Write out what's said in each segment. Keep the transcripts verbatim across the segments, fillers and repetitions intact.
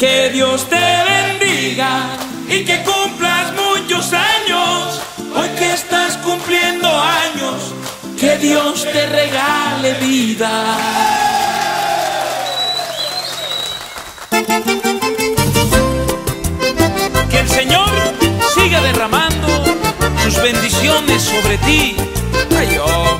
Que Dios te bendiga y que cumplas muchos años. Hoy que estás cumpliendo años, que Dios te regale vida. Que el Señor siga derramando sus bendiciones sobre ti. Ay, oh.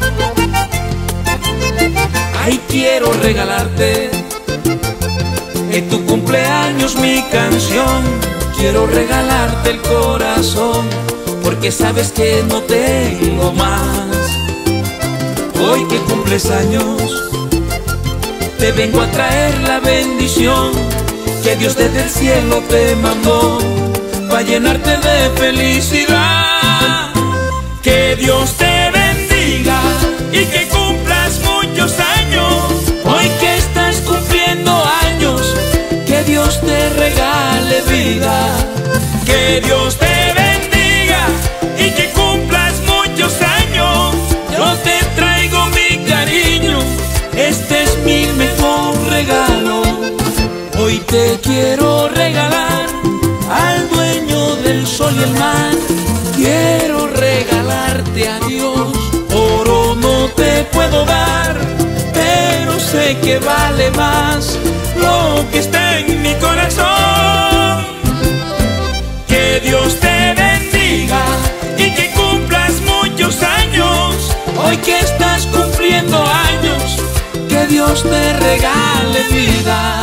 Ay, quiero regalarte en tu cumpleaños mi canción. Quiero regalarte el corazón, porque sabes que no tengo más. Hoy que cumples años, te vengo a traer la bendición que Dios desde el cielo te mandó, para llenarte de felicidad. Que Dios te bendiga y que cumplas muchos años. Hoy que estás cumpliendo años, que Dios te regale vida. Que Dios te bendiga y que cumplas muchos años. Yo te traigo mi cariño, este es mi mejor regalo. Hoy te quiero regalar al dueño del sol y el mar. Quiero regalarte a Dios. Oro no te puedo dar, pero sé que vale más lo que está en mi corazón. Que Dios te bendiga y que cumplas muchos años. Hoy que estás cumpliendo años, que Dios te regale vida.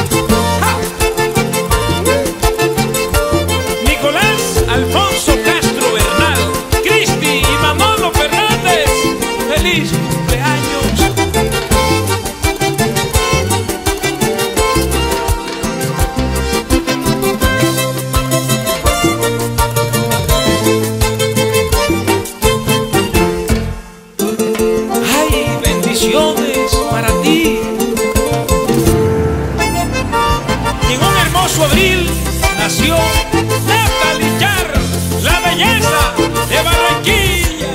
Nicolás Alfonso Castro Bernal, Cristi y Manolo Fernández, feliz cumpleaños. Ay, bendiciones para ti. Y en un hermoso abril nació Natalie Char, la belleza de Barranquilla.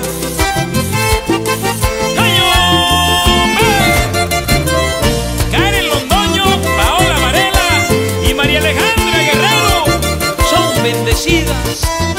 ¡Ay, hombre! Karen Londoño, Paola Varela y María Alejandra Guerrero son bendecidas.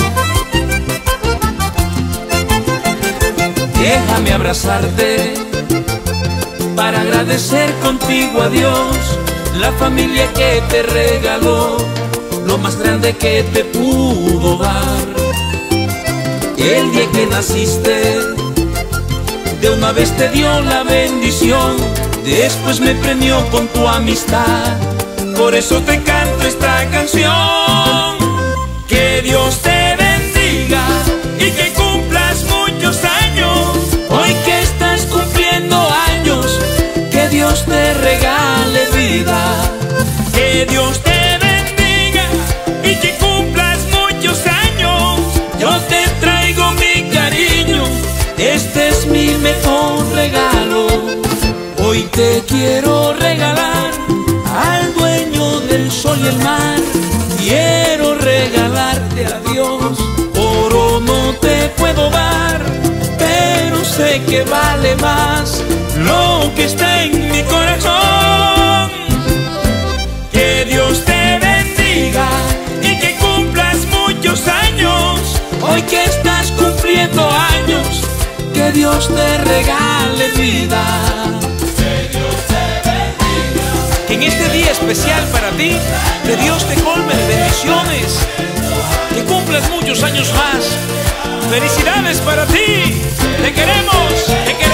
Déjame abrazarte para agradecer contigo a Dios la familia que te regaló, lo más grande que te pudo dar. El día que naciste, de una vez te dio la bendición, después me premió con tu amistad. Por eso te canto esta canción. Que Dios te bendiga y que cumplas muchos años. Hoy que estás cumpliendo años, que Dios te regale vida. Que Dios te bendiga y que cumplas muchos años. Yo te traigo mi cariño, este es mi mejor regalo. Hoy te quiero regalar al dueño del sol y el mar. Quiero regalarte a Dios. Oro no te puedo dar, pero sé que vale más lo que está en mi corazón. Que Dios te bendiga y que cumplas muchos años. Hoy que estás cumpliendo años, que Dios te regale vida. Que Dios te bendiga. Que en este día especial para ti, que Dios te colme de bendiciones, que cumplas muchos años más. Felicidades para ti, te queremos, te queremos.